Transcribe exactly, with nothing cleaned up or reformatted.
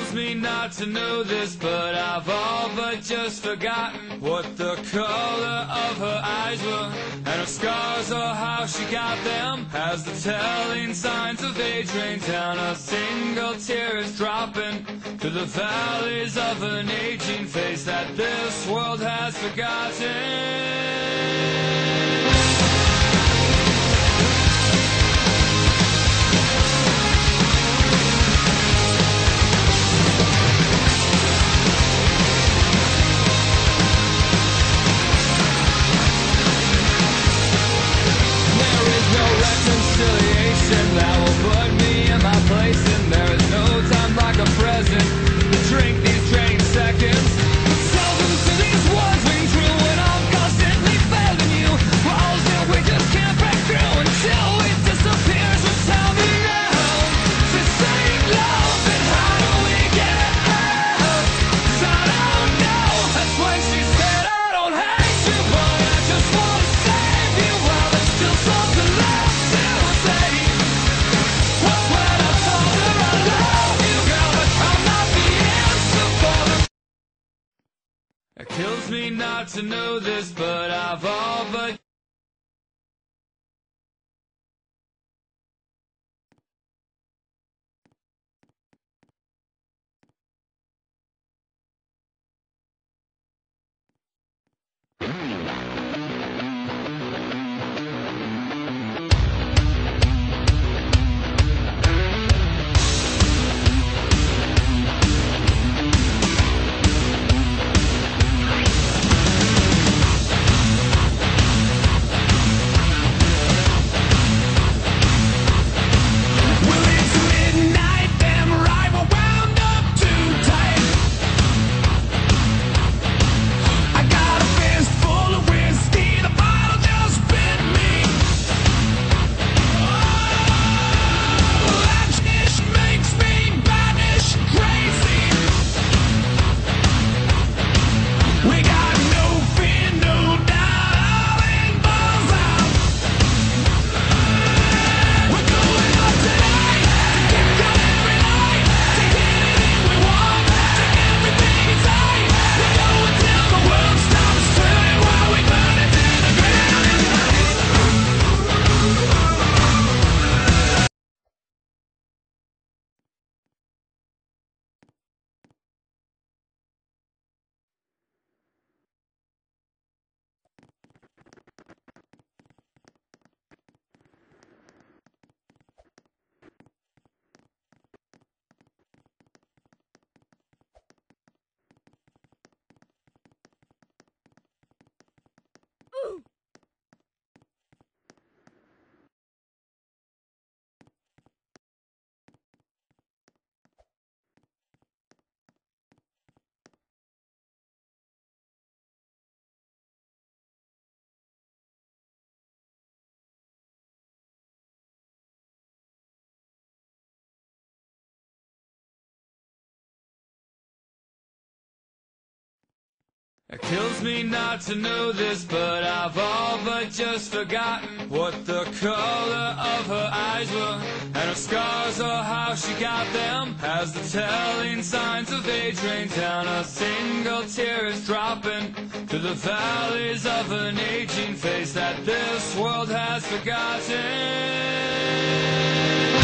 kills me not to know this, but I've all but just forgotten what the color of her eyes were, and her scars or how she got them. As the telling signs of age rain down, a single tear is dropping to the valleys of an aging face that this world has forgotten. Reconciliation that will put me in my place, and there is no time like a present to drink these draining seconds. Tell them to these words ring true when I'm constantly failing you. Walls that we just can't break through until it disappears. So tell me now, this ain't love, and how do we get it out? 'Cause I don't know. That's when she said I don't hate you, but I just wanna save you. While there's still something left. It kills me not to know this, but I've all but It kills me not to know this, but I've all but just forgotten what the color of her eyes were, and her scars or how she got them. As the telling signs of age rain down, a single tear is dropping to the valleys of an aging face that this world has forgotten.